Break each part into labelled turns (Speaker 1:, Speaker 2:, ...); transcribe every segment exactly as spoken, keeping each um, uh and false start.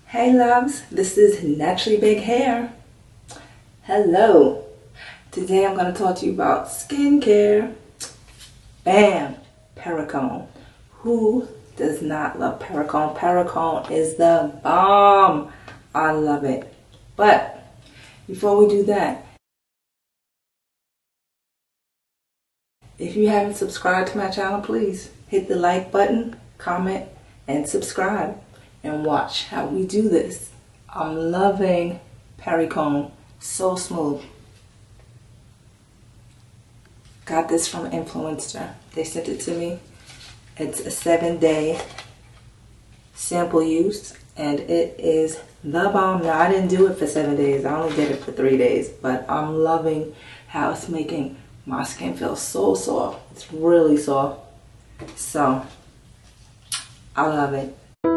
Speaker 1: Hey loves, this is Naturally Big Hair. Hello. Today I'm going to talk to you about skincare. Bam! Perricone. Who does not love Perricone? Perricone is the bomb. I love it. But before we do that, if you haven't subscribed to my channel, please hit the like button, comment, and subscribe. And watch how we do this. I'm loving Perricone. So smooth. Got this from Influenster. They sent it to me. It's a seven day sample use and it is the bomb. Now I didn't do it for seven days. I only did it for three days. But I'm loving how it's making my skin feel so soft. It's really soft. So I love it.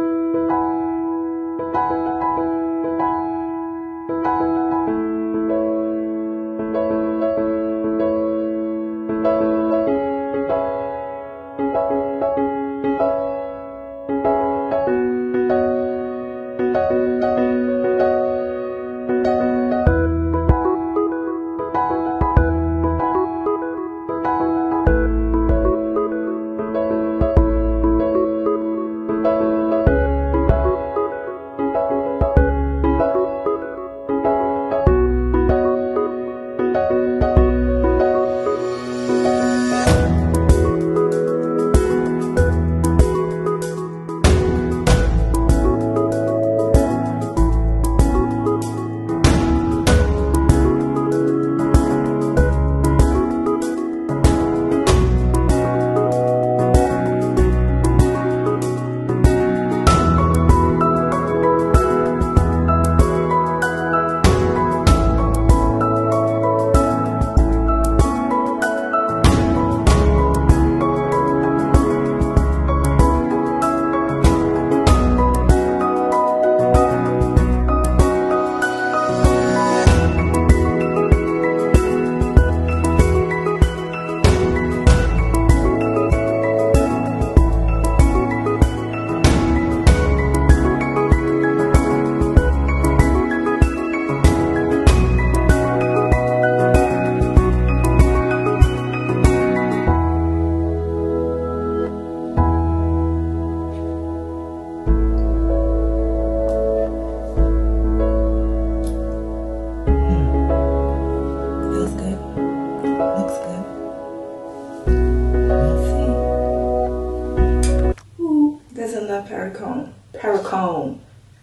Speaker 1: Perricone. Perricone.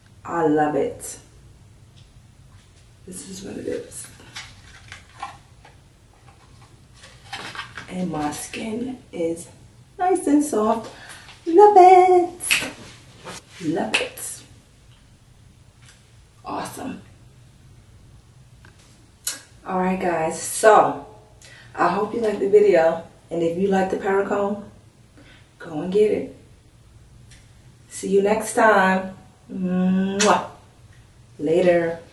Speaker 1: I love it. This is what it is. And my skin is nice and soft. Love it. Love it. Awesome. Alright guys, so I hope you liked the video. And if you like the Perricone, go and get it. See you next time. Mwah. Later.